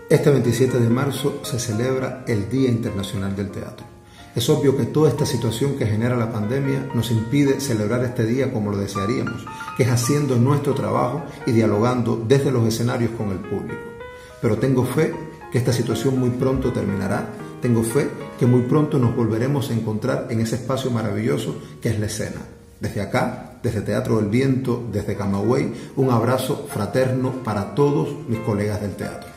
Este 27 de marzo se celebra el Día Internacional del Teatro. Es obvio que toda esta situación que genera la pandemia nos impide celebrar este día como lo desearíamos, que es haciendo nuestro trabajo y dialogando desde los escenarios con el público. Pero tengo fe que esta situación muy pronto terminará. Tengo fe que muy pronto nos volveremos a encontrar en ese espacio maravilloso que es la escena. Desde acá, desde Teatro del Viento, desde Camagüey, un abrazo fraterno para todos mis colegas del teatro.